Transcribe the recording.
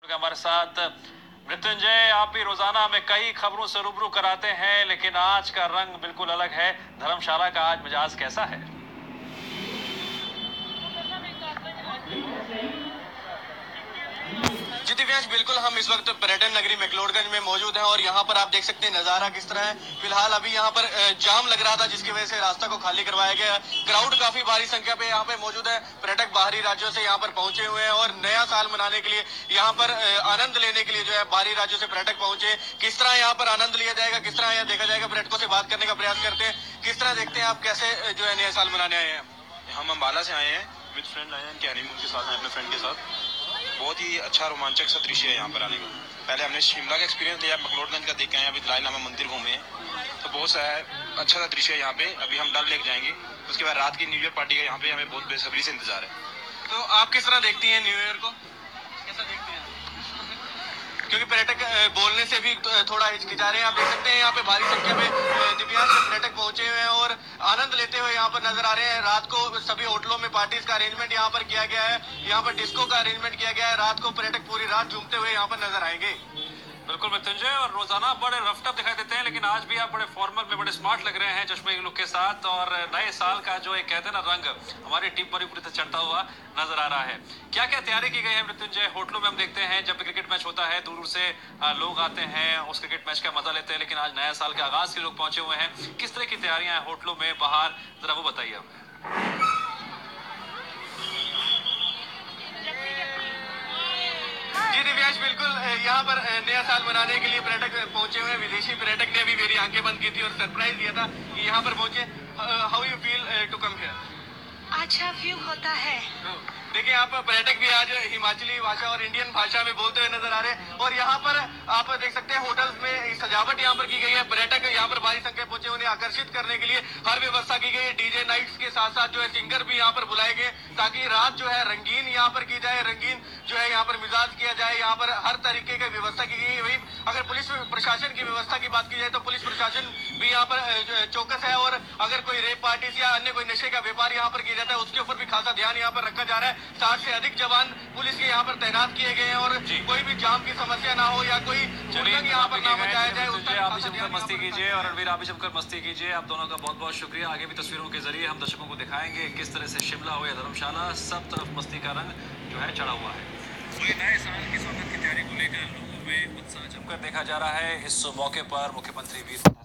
हमारे साथ मृत्युंजय, आप भी रोजाना हमें कई खबरों से रूबरू कराते हैं, लेकिन आज का रंग बिल्कुल अलग है। धर्मशाला का आज मिजाज कैसा है? जी दिव्यांश, बिल्कुल हम इस वक्त पर्यटन नगरी मैक्लोडगंज में मौजूद हैं और यहाँ पर आप देख सकते हैं नजारा किस तरह है। फिलहाल अभी यहाँ पर जाम लग रहा था, जिसकी वजह से रास्ता को खाली करवाया गया। क्राउड काफी भारी संख्या पे यहाँ पे मौजूद है। पर्यटक बाहरी राज्यों से यहाँ पर पहुंचे हुए हैं और नया साल मनाने के लिए यहाँ पर आनंद लेने के लिए जो है बाहरी राज्यों से पर्यटक पहुंचे। किस तरह यहाँ पर आनंद लिया जाएगा, किस तरह यहाँ देखा जाएगा, पर्यटकों से बात करने का प्रयास करते हैं। किस तरह देखते हैं आप, कैसे जो है नया साल मनाने आए हैं? हम अम्बाला से आए हैं, विद फ्रेंड आए हैं, इनके हनीमून के साथ आए अपने फ्रेंड के साथ। बहुत ही अच्छा रोमांचक सा दृश्य है यहाँ पर आने का। पहले हमने शिमला का एक्सपीरियंस लिया, मैक्लोडगंज का देख के आए, अभी दलाई लामा मंदिर घूमे हैं, तो बहुत सा अच्छा सा दृश्य है यहाँ पे। अभी हम डल लेक जाएंगे, उसके बाद रात की न्यू ईयर पार्टी का यहाँ पे हमें बहुत बेसब्री से इंतजार है। तो आप किस तरह देखती हैं न्यू ईयर को, कैसा देखते हैं? क्योंकि पर्यटक बोलने से भी थोड़ा हिचकिचा रहे हैं। आप देख सकते हैं यहाँ पे भारी संख्या में दिव्यांग पर्यटक पहुंचे हुए हैं और आनंद लेते हुए यहाँ पर नजर आ रहे हैं। रात को सभी होटलों में पार्टीज का अरेंजमेंट यहाँ पर किया गया है, यहाँ पर डिस्को का अरेंजमेंट किया गया है। रात को पर्यटक पूरी रात झूमते हुए यहाँ पर नजर आएंगे। बिल्कुल मृत्युंजय, और रोजाना बड़े रफ्ट अप दिखाई देते हैं, लेकिन आज भी आप बड़े फॉर्मल में बड़े स्मार्ट लग रहे हैं चश्मे के लुक के साथ। और नए साल का जो एक कहते हैं ना रंग, हमारी टीम पर भी पूरी तरह चढ़ता हुआ नजर आ रहा है। क्या क्या तैयारी की गई है मृत्युंजय? होटलों में हम देखते हैं जब भी क्रिकेट मैच होता है दूर दूर से लोग आते हैं, उस क्रिकेट मैच का मजा लेते हैं, लेकिन आज नया साल के आगाज के लोग पहुंचे हुए हैं। किस तरह की तैयारियां हैं होटलों में, बाहर, जरा वो बताइए हमें। जी दिव्यांश, बिल्कुल यहाँ पर नया साल मनाने के लिए पर्यटक पहुंचे हुए हैं। विदेशी पर्यटक ने भी मेरी आंखें बंद की थी और सरप्राइज दिया था कि यहाँ पर पहुंचे। How you feel to come here? अच्छा व्यू होता है। देखिए, यहाँ पर पर्यटक भी आज हिमाचली भाषा और इंडियन भाषा में बोलते हुए नजर आ रहे हैं। और यहाँ पर आप देख सकते हैं होटल्स में सजावट यहाँ पर की गई है। पर्यटक यहाँ पर भारी संख्या पहुंचे, उन्हें आकर्षित करने के लिए हर व्यवस्था की गई है। डीजे नाइट्स के साथ साथ जो है सिंगर भी यहाँ पर बुलाए गए, ताकि रात जो है रंगीन यहाँ पर की जाए, रंगीन जो है यहाँ पर मिजाज किया जाए। यहाँ पर हर तरीके की व्यवस्था की गई है। वही अगर पुलिस प्रशासन की व्यवस्था की बात की जाए तो पुलिस प्रशासन भी यहाँ पर चौकस है। और अगर कोई रेप पार्टीज या अन्य कोई नशे का व्यापार यहाँ पर किया जाता है, उसके ऊपर भी खासा ध्यान यहाँ पर रखा जा रहा है। 60 से अधिक जवान पुलिस के यहाँ पर तैनात किए गए हैं और कोई भी जाम की समस्या ना हो या कोई उल्लंघन यहाँ पर ना बचाया जाए। आप भी जमकर मस्ती कीजिए और रणवीर, आप भी जमकर मस्ती कीजिए। आप दोनों का बहुत बहुत शुक्रिया। आगे भी तस्वीरों के जरिए हम दर्शकों को दिखाएंगे किस तरह से शिमला हो या धर्मशाला, सब तरफ मस्ती का रंग जो है चढ़ा हुआ है। तो नए साल की स्वागत की तैयारी को लेकर लोगों में उत्साह जमकर देखा जा रहा है। इस मौके पर मुख्यमंत्री भी